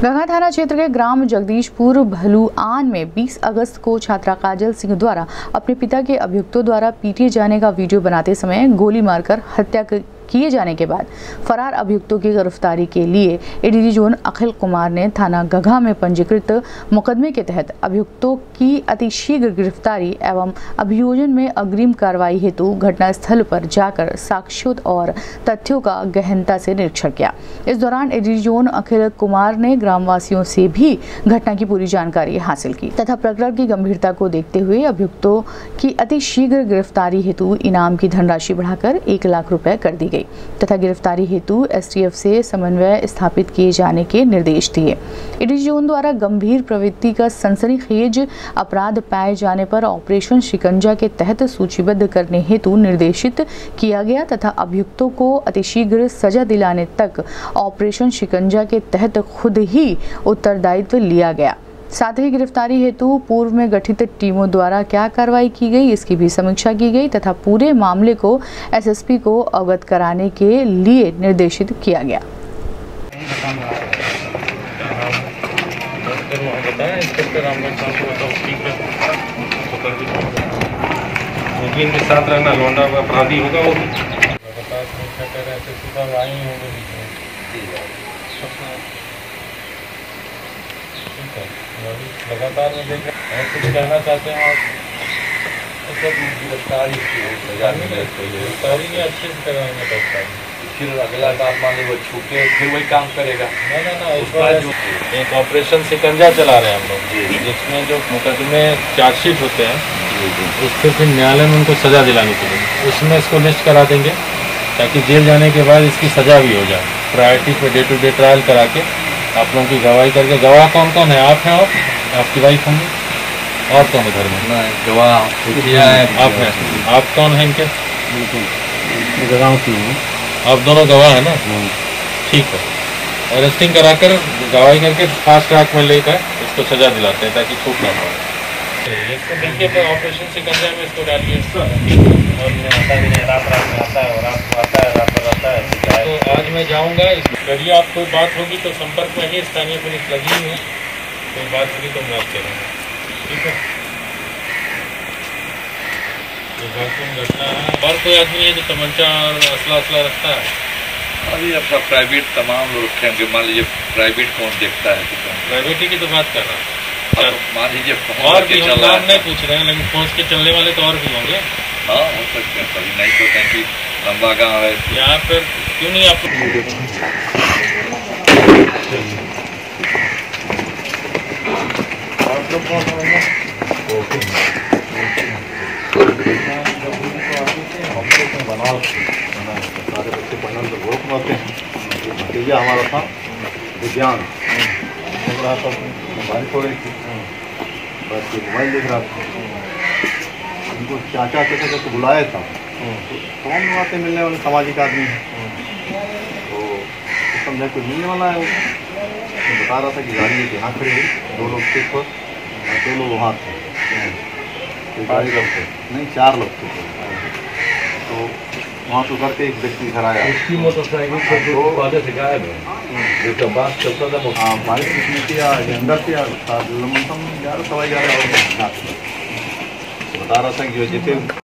गंगा थाना क्षेत्र के ग्राम जगदीशपुर भलुआन में 20 अगस्त को छात्रा काजल सिंह द्वारा अपने पिता के अभियुक्तों द्वारा पीटे जाने का वीडियो बनाते समय गोली मारकर हत्या किए जाने के बाद फरार अभियुक्तों की गिरफ्तारी के लिए एडीजी जोन अखिल कुमार ने थाना गघा में पंजीकृत मुकदमे के तहत अभियुक्तों की अतिशीघ्र गिरफ्तारी एवं अभियोजन में अग्रिम कार्रवाई हेतु घटनास्थल पर जाकर साक्ष्यों और तथ्यों का गहनता से निरीक्षण किया। इस दौरान एडीजी जोन अखिल कुमार ने ग्रामवासियों से भी घटना की पूरी जानकारी हासिल की तथा प्रकरण की गंभीरता को देखते हुए अभियुक्तों की अतिशीघ्र गिरफ्तारी हेतु इनाम की धनराशि बढ़ाकर 1 लाख रुपए कर दी गई तथा गिरफ्तारी हेतु एसटीएफ से समन्वय स्थापित किए जाने के निर्देश दिए। एडीजी जोन द्वारा गंभीर प्रवृत्ति का सनसनीखेज अपराध पाए जाने पर ऑपरेशन शिकंजा के तहत सूचीबद्ध करने हेतु निर्देशित किया गया तथा अभियुक्तों को अतिशीघ्र सजा दिलाने तक ऑपरेशन शिकंजा के तहत खुद ही उत्तरदायित्व लिया गया। साथ ही गिरफ्तारी हेतु पूर्व में गठित टीमों द्वारा क्या कार्रवाई की गई इसकी भी समीक्षा की गई तथा पूरे मामले को एसएसपी को अवगत कराने के लिए निर्देशित किया गया। इनके साथ रहना लौंडा अपराधी होगा वो लगातार में देख रहे हैं कुछ कहना चाहते हैं आप गिरफ्तारी अच्छे से कराएंगे तो फिर अगला काम मान लो वो छूटे फिर वही काम करेगा ना इस बार जो एक ऑपरेशन शिकंजा चला रहे हैं हम लोग जिसमें जो मुकदमे चार्जशीट होते हैं उसके फिर न्यायालय में उनको सजा दिलानी पड़ेगी उसमें इसको लिस्ट करा देंगे ताकि जेल जाने के बाद इसकी सजा भी हो जाए। प्रायोरिटी पे डे टू डे ट्रायल करा के आप लोगों की गवाही करके गवाह कौन कौन है आप हैं और आपकी वाइफ होंगी और कौन है घर में गवाह आप हैं आप कौन है इनके गाँव की हूँ आप दोनों गवाह है ना ठीक है अरेस्टिंग कराकर गवाही करके फास्ट ट्रैक में लेकर इसको सजा दिलाते हैं ताकि छूट ना पाए। इसको देखिए ऑपरेशन शिकंजा में इसको डालिए और रात में आता है और रात को आता है रात पर आता है। तो आज मैं जाऊंगा यदि आप कोई बात होगी तो संपर्क में ही स्थानीय पुलिस लगी हुई है कोई बात होगी तो मैं आपसे रहूँगा ठीक है। घटना है और कोई आदमी है जो तमंचा और असला रखता है अभी अपना प्राइवेट तमाम लोग रखे होंगे। मान लीजिए प्राइवेट कौन देखता है प्राइवेट ही की तो बात कर रहा हूँ मान लीजिए और भी हम नाम नहीं पूछ रहे हैं लेकिन पहुँच के चलने वाले तो और भी होंगे। हाँ हो सकते हैं कभी नहीं तो कहीं कि लंबा गाँव है यहाँ पर क्यों नहीं आप सारे बच्चे पढ़ना तो बहुत मारते हैं। भतीजा हमारा था विज्ञान देख रहा था मोबाइल खो रही थी बस मोबाइल देख रहा था उनको चाचा करके बुलाया था तो कौन आते मिलने वाले सामाजिक आदमी है तो समझा कोई मिलने वाला है वो तो बता रहा था कि गाड़ी लेके यहाँ खड़ी हुई 2 लोग थे और 2 लोग वहाँ थे गाड़ी लोग थे नहीं 4 लोग थे तो वहाँ से उतर के एक व्यक्ति घर आया उसकी मोटरसाइकिल से गायब है जो बात चलता था हाँ बाइक कितनी थी या अंदर थी या 11 सवा 11 बता रहा था कि जो जितने